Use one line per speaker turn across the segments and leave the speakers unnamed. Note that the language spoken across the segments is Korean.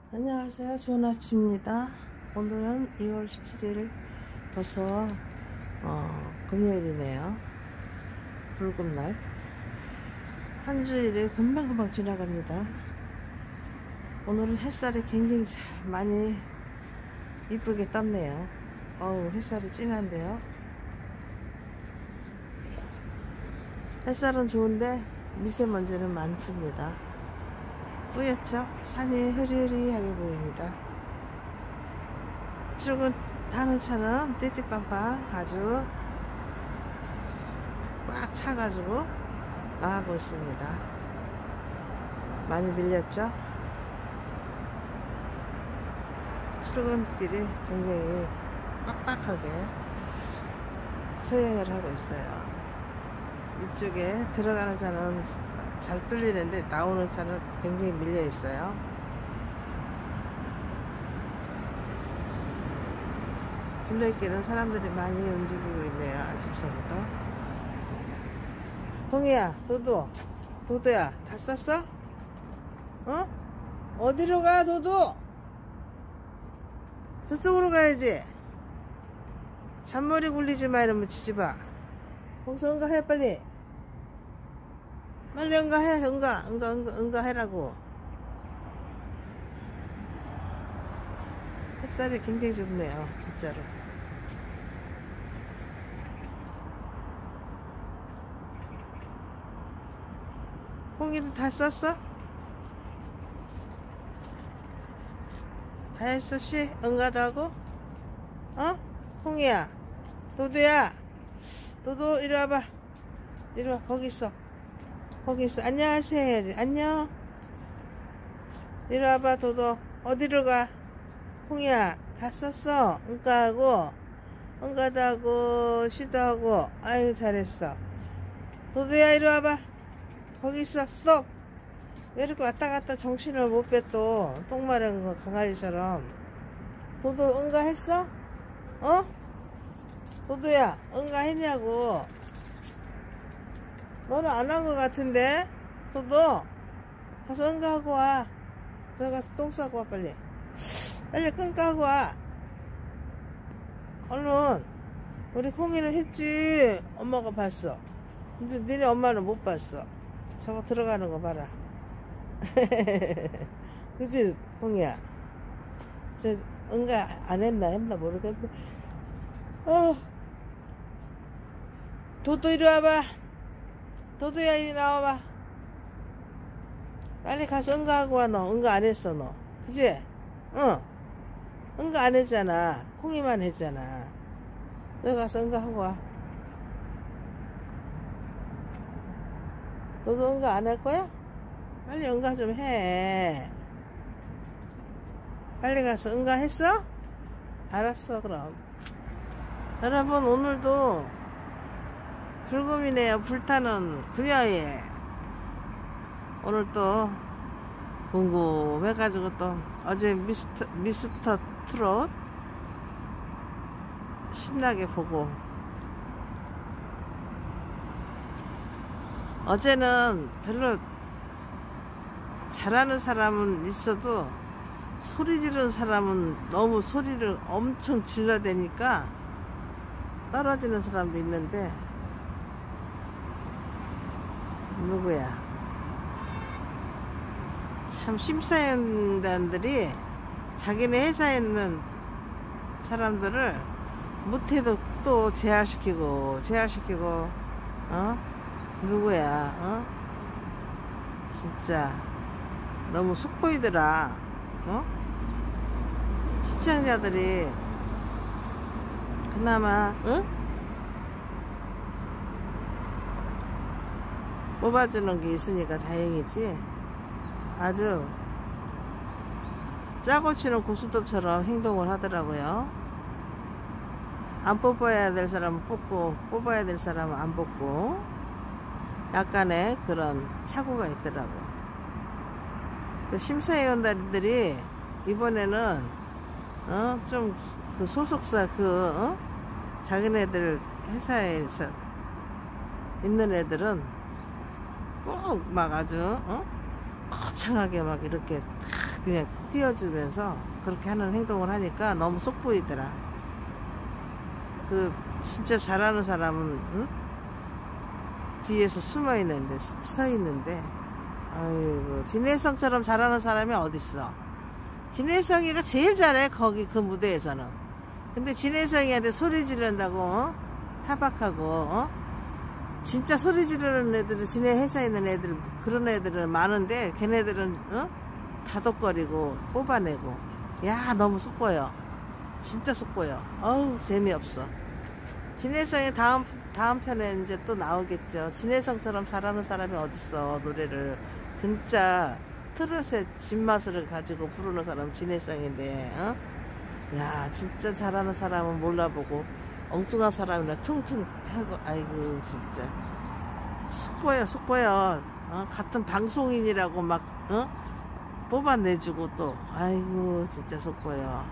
안녕하세요. 좋은 아침입니다. 오늘은 2월 17일 벌써 금요일이네요. 붉은날. 한 주일이 금방금방 지나갑니다. 오늘은 햇살이 굉장히 많이 이쁘게 떴네요. 햇살이 진한데요. 햇살은 좋은데 미세먼지는 많습니다. 뿌옇죠? 산이 흐리흐리하게 보입니다. 출근하는 차는 띠띠빵빵 아주 꽉 차가지고 나가고 있습니다. 많이 밀렸죠? 출근길이 굉장히 빡빡하게 서행을 하고 있어요. 이쪽에 들어가는 차는 잘 뚫리는데 나오는 차는 굉장히 밀려 있어요. 둘레길은 사람들이 많이 움직이고 있네요. 아침서부터. 동이야, 도도야, 다 쌌어? 어디로 가, 도도? 저쪽으로 가야지. 잔머리 굴리지 마, 이러면 지지마. 거기서 응가해, 빨리. 빨리 응가해. 응가해라고. 햇살이 굉장히 좋네요, 진짜로. 콩이도 다 썼어? 다 했어, 씨? 응가도 하고? 콩이야, 도도야, 도도 이리 와봐. 이리 와. 거기 있어. 안녕하세요 해야지. 안녕. 이리 와봐. 도도 어디로 가? 콩이야, 다 썼어? 응가도 하고 시도 하고. 아유, 잘했어. 도도야, 이리 와봐. 거기 있어. 스톱. 왜 이렇게 왔다 갔다 정신을 못 빼 또. 똥 마른 거 강아지처럼. 도도 응가했어? 도도야, 응가했냐고. 너는 안 한 것 같은데? 도도, 가서 응가하고 와. 저 가서 똥 싸고 와, 빨리. 빨리 끙까하고 와. 얼른. 우리 콩이는 했지. 엄마가 봤어. 근데 니네 엄마는 못 봤어. 저거 들어가는 거 봐라. 그치, 콩이야? 저 응가 안 했나 모르겠네. 도도 이리 와봐. 도도야, 이리 나와봐. 빨리 가서 응가하고 와. 너 응가 안 했어, 너. 그치? 응가 안 했잖아. 콩이만 했잖아. 너 가서 응가하고 와. 너도 응가 안 할 거야? 빨리 응가 좀 해. 빨리 가서 응가했어? 알았어, 그럼. 여러분, 오늘도 불금이네요. 불타는 금요일. 오늘 또 궁금해가지고 또 어제 미스터 트롯 신나게 보고, 어제는 별로 잘하는 사람은 있어도 소리 지르는 사람은 너무 소리를 엄청 질러대니까 떨어지는 사람도 있는데, 누구야? 참, 심사위원단들이 자기네 회사에 있는 사람들을 못해도 또 제하시키고 누구야? 진짜 너무 속 보이더라. 시청자들이 그나마 뽑아주는 게 있으니까 다행이지. 아주 짜고 치는 고스톱처럼 행동을 하더라고요. 안 뽑아야 될 사람은 뽑고, 뽑아야 될 사람은 안 뽑고, 약간의 그런 착오가 있더라고. 그 심사위원들이 이번에는 좀 그 소속사 자기네들 회사에서 있는 애들은 꼭 막 아주 거창하게 막 이렇게 탁 그냥 띄워주면서 그렇게 하는 행동을 하니까 너무 속 보이더라. 그 진짜 잘하는 사람은 응? 뒤에서 숨어 있는데 서 있는데, 아이고 진혜성처럼 잘하는 사람이 어딨어. 진혜성이가 제일 잘해 거기 그 무대에서는. 근데 진혜성이한테 소리 지른다고 타박하고 진짜 소리 지르는 애들은 진혜 회사에 있는 애들, 그런 애들은 많은데 걔네들은 다독거리고 뽑아내고. 야 너무 속보여. 진짜 속보여. 어우 재미없어. 진혜성이 다음 편에 이제 또 나오겠죠. 진혜성처럼 잘하는 사람이 어딨어. 노래를 진짜 트롯의 진맛을 가지고 부르는 사람 진혜성인데 야 진짜 잘하는 사람은 몰라보고 엉뚱한 사람이나 퉁퉁 하고. 아이고 진짜 속보여 속보여. 같은 방송인이라고 막 뽑아내주고 또. 아이고 진짜 속보여.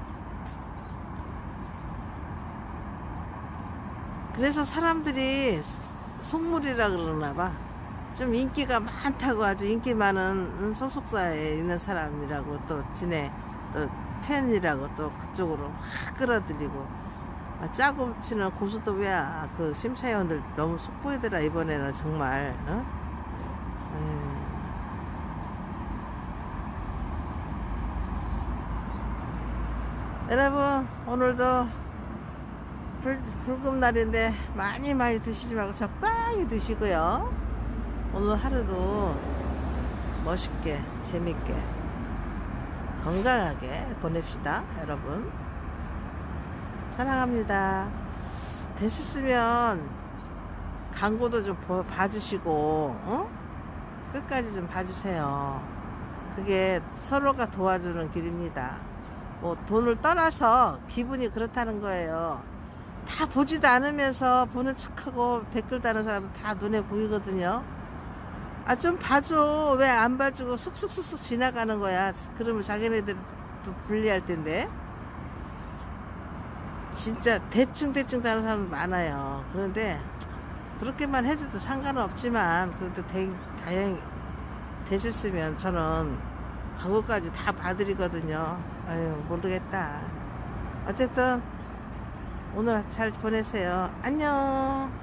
그래서 사람들이 속물이라 그러나봐. 좀 인기가 많다고, 아주 인기 많은 소속사에 있는 사람이라고 또 진해 또 팬이라고 또 그쪽으로 확 끌어들이고. 짜고 치는 고수도배야. 그 심사위원들 너무 속보이더라 이번에는 정말. 여러분 오늘도 불금날인데 많이 드시지 말고 적당히 드시고요. 오늘 하루도 멋있게 재밌게 건강하게 보냅시다 여러분. 사랑합니다. 되셨으면 광고도 좀 봐주시고 끝까지 좀 봐주세요. 그게 서로가 도와주는 길입니다. 뭐 돈을 떠나서 기분이 그렇다는 거예요. 다 보지도 않으면서 보는 척하고 댓글 다는 사람은 다 눈에 보이거든요. 좀 봐줘. 왜 안 봐주고 쑥쑥쑥쑥 지나가는 거야. 그러면 자기네들도 불리할 텐데. 진짜 대충 다는 사람 많아요. 그런데 그렇게만 해줘도 상관은 없지만 그래도 다행히 되셨으면 저는 광고까지 다 봐드리거든요. 아유 모르겠다. 어쨌든 오늘 잘 보내세요. 안녕.